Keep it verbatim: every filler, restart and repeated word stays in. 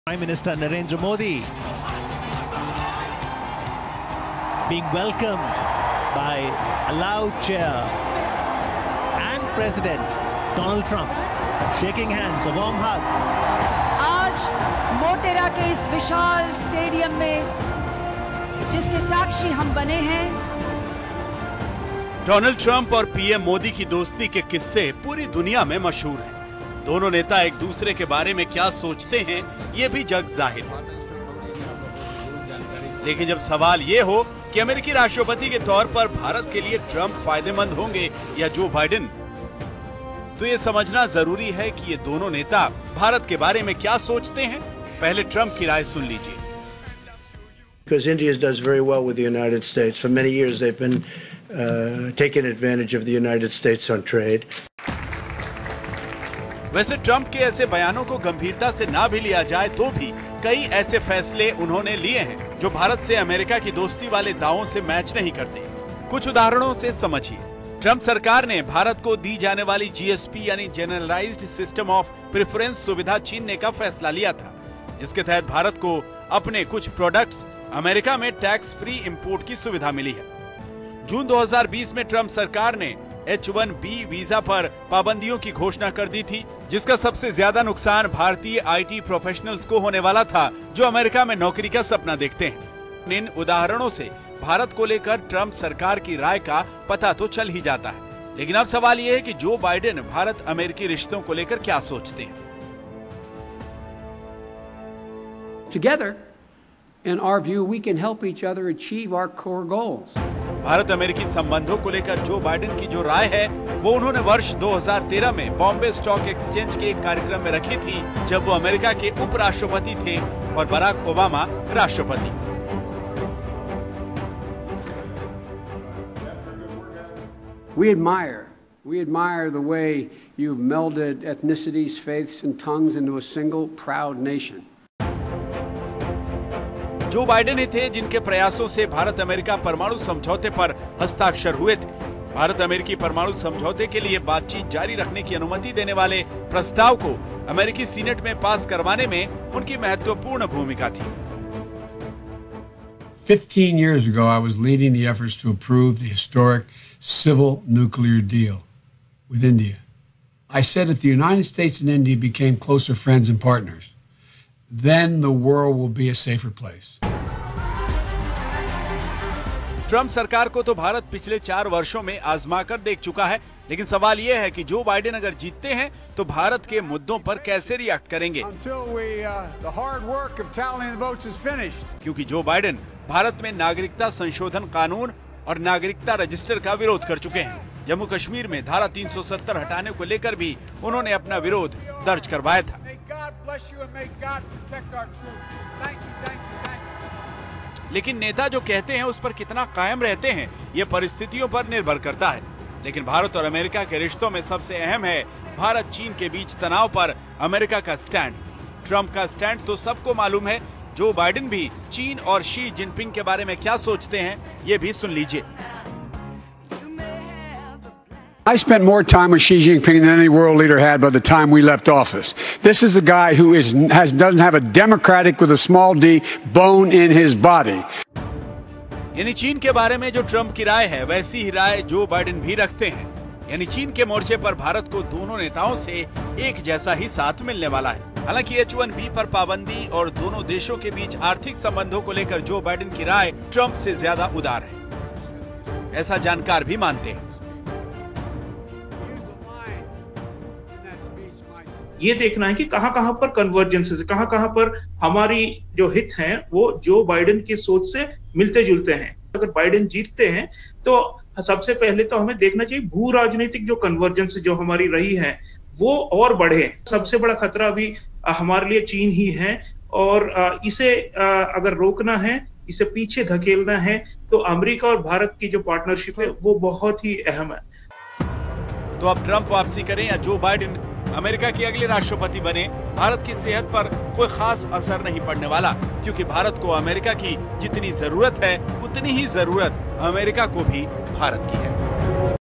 Prime Minister Narendra Modi being welcomed by a loud cheer, and President Donald Trump shaking hands, a warm hug. आज मोटेरा के इस विशाल stadium में जिसके साक्षी हम बने हैं, डोनाल्ड ट्रंप और पीएम मोदी की दोस्ती के किस्से पूरी दुनिया में मशहूर हैं। दोनों नेता एक दूसरे के बारे में क्या सोचते हैं, ये भी जग जाहिर है। लेकिन जब सवाल ये हो कि अमेरिकी राष्ट्रपति के तौर पर भारत के लिए ट्रंप फायदेमंद होंगे या जो बाइडेन, तो ये समझना जरूरी है कि ये दोनों नेता भारत के बारे में क्या सोचते हैं। पहले ट्रंप की राय सुन लीजिए। Because India does very well with the United States. For many years they've been uh, taking advantage of the United States on trade. वैसे ट्रंप के ऐसे बयानों को गंभीरता से ना भी लिया जाए तो भी कई ऐसे फैसले उन्होंने लिए हैं जो भारत से अमेरिका की दोस्ती वाले दावों से मैच नहीं करते। कुछ उदाहरणों से समझिए। ट्रंप सरकार ने भारत को दी जाने वाली जीएसपी यानी जनरलाइज्ड सिस्टम ऑफ प्रेफरेंस सुविधा छीनने का फैसला लिया था। इसके तहत भारत को अपने कुछ प्रोडक्ट्स अमेरिका में टैक्स फ्री इंपोर्ट की सुविधा मिली है। जून दो हज़ार बीस में ट्रंप सरकार ने एच वन बी वीजा पर पाबंदियों की घोषणा कर दी थी, जिसका सबसे ज्यादा नुकसान भारतीय आईटी प्रोफेशनल्स को होने वाला था जो अमेरिका में नौकरी का सपना देखते हैं। इन उदाहरणों से भारत को लेकर ट्रंप सरकार की राय का पता तो चल ही जाता है। लेकिन अब सवाल यह है कि जो बाइडेन भारत अमेरिकी रिश्तों को लेकर क्या सोचते हैं। Together, in our view, we can help each other achieve our core goals. Bharat अमेरिकी संबंधों को लेकर जो बाइडेन की जो राय है वो उन्होंने वर्ष दो हज़ार तेरह में बॉम्बे स्टॉक एक्सचेंज के एक कार्यक्रम में रखी थी, जब वो अमेरिका के उपराष्ट्रपति थे और बराक ओबामा राष्ट्रपति। We admire, we admire the way you've melded ethnicities, faiths, and tongues into a single proud nation. Joe Biden ही थे जिनके प्रयासों से भारत अमेरिका परमाणु समझौते पर हस्ताक्षर हुए थे। भारत अमेरिकी परमाणु समझौते के लिए बातचीत जारी रखने की अनुमति देने वाले प्रस्ताव को अमेरिकी सीनेट में पास करवाने में उनकी महत्वपूर्ण भूमिका थी। Fifteen years ago, I was leading the efforts to approve the historic civil nuclear deal with India. I said if the United States and India became closer friends and partners, then the world will be a safer place. Trump सरकार को तो भारत पिछले चार वर्षों में आजमा कर देख चुका है, लेकिन सवाल यह है कि जो बाइडेन अगर जीतते हैं तो भारत के मुद्दों पर कैसे रिएक्ट करेंगे। क्योंकि जो बाइडेन भारत में नागरिकता संशोधन कानून और नागरिकता रजिस्टर का विरोध कर चुके हैं। जम्मू कश्मीर में धारा तीन सौ सत्तर हटाने को लेकर भी उन्होंने अपना विरोध दर्ज करवाया था। लेकिन नेता जो कहते हैं उस पर कितना कायम रहते हैं ये परिस्थितियों पर निर्भर करता है। लेकिन भारत और अमेरिका के रिश्तों में सबसे अहम है भारत चीन के बीच तनाव पर अमेरिका का स्टैंड। ट्रंप का स्टैंड तो सबको मालूम है। जो बाइडेन भी चीन और शी जिनपिंग के बारे में क्या सोचते हैं ये भी सुन लीजिए। I spent more time with Xi Jinping than any world leader had by the time we left office. This is a guy who is has doesn't have a democratic with a small d bone in his body. यानी चीन के बारे में जो Trump की राय है वैसी ही राय Joe Biden भी रखते हैं। यानी चीन के मोर्चे पर भारत को दोनों नेताओं से एक जैसा ही साथ मिलने वाला है। हालांकि एच वन बी पर पाबंदी और दोनों देशों के बीच आर्थिक संबंधों को लेकर जो बाइडेन की राय ट्रंप से ज्यादा उदार है, ऐसा जानकार भी मानते हैं। ये देखना है कि कहां कहां पर कन्वर्जेंसेस है, कहां कहां पर हमारी जो हित हैं वो जो बाइडेन की सोच से मिलते जुलते हैं। अगर बाइडेन जीतते हैं तो सबसे पहले तो हमें देखना चाहिए भू राजनीतिक जो कन्वर्जेंस जो हमारी रही है वो और बढ़े। सबसे बड़ा खतरा अभी हमारे लिए चीन ही है और इसे अगर रोकना है, इसे पीछे धकेलना है तो अमेरिका और भारत की जो पार्टनरशिप है वो बहुत ही अहम है। तो अब ट्रंप वापसी करें या जो बाइडेन अमेरिका के अगले राष्ट्रपति बने, भारत की सेहत पर कोई खास असर नहीं पड़ने वाला, क्योंकि भारत को अमेरिका की जितनी जरूरत है उतनी ही जरूरत अमेरिका को भी भारत की है।